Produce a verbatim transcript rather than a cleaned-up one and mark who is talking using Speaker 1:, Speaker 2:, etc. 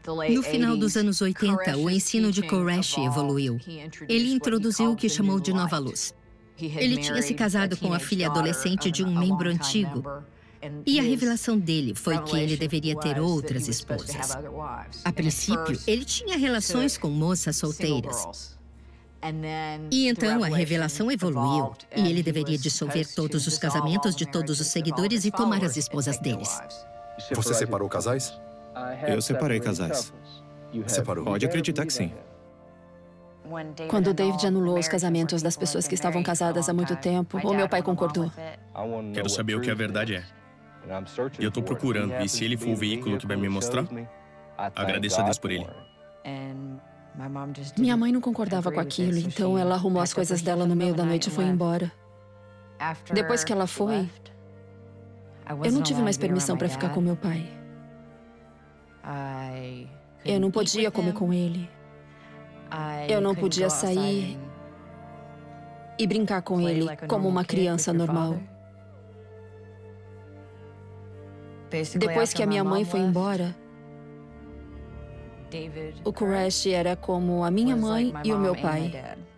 Speaker 1: No final dos anos oitenta, o ensino de Koresh evoluiu. Ele introduziu o que chamou de nova luz. Ele tinha se casado com a filha adolescente de um membro antigo. E a revelação dele foi que ele deveria ter outras esposas. A princípio, ele tinha relações com moças solteiras. E então a revelação evoluiu, e ele deveria dissolver todos os casamentos de todos os seguidores e tomar as esposas deles.
Speaker 2: Você separou casais?
Speaker 3: Eu separei casais.
Speaker 2: Separou?
Speaker 3: Pode acreditar que sim.
Speaker 4: Quando David anulou os casamentos das pessoas que estavam casadas há muito tempo, o meu pai concordou.
Speaker 3: Quero saber o que a verdade é. E eu tô procurando, e se ele for o veículo que vai me mostrar, agradeço a Deus por ele.
Speaker 4: Minha mãe não concordava com aquilo, então ela arrumou as coisas dela no meio da noite e foi embora. Depois que ela foi, eu não tive mais permissão para ficar com meu pai. Eu não podia comer com ele. Eu não podia sair e brincar com ele como uma criança normal. Depois que a minha mãe foi embora, o Koresh era como a minha mãe e o meu pai.